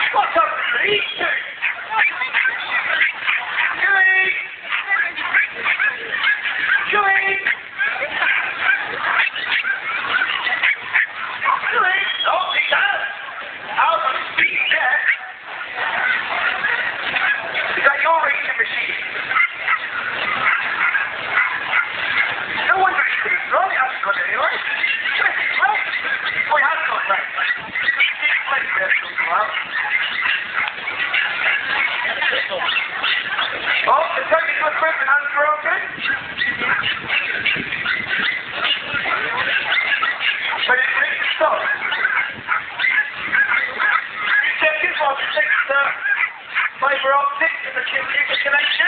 What's up, Lee? Chewie! Chewie! Chewie! Oh, he does. Out on his feet, yeah. Is that your reading machine? No wonder he couldn't run. He hasn't got anyway. Oh, he has got legs. Oh, the technical equipment has broken. But it's ready to stop. You check it while it takes the fibre optic and the computer connection.